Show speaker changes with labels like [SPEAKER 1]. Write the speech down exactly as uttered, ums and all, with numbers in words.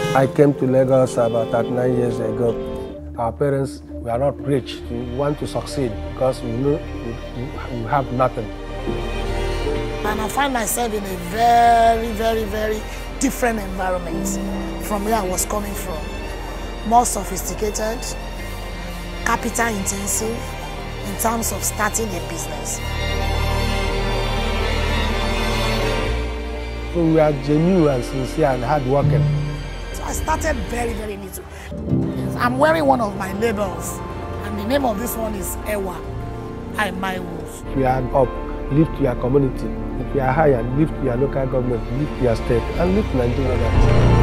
[SPEAKER 1] I came to Lagos about thirty-nine years ago. Our parents were not rich. We want to succeed because we know we, we have nothing.
[SPEAKER 2] And I find myself in a very, very, very different environment from where I was coming from. More sophisticated, capital intensive in terms of starting a business.
[SPEAKER 1] So we are genuine and sincere and hardworking.
[SPEAKER 2] So I started very, very little. I'm wearing one of my labels, and the name of this one is Ewa, I My Wolf.
[SPEAKER 1] If you are up, lift your community. If you are higher, lift your local government, lift your state, and lift Nigeria.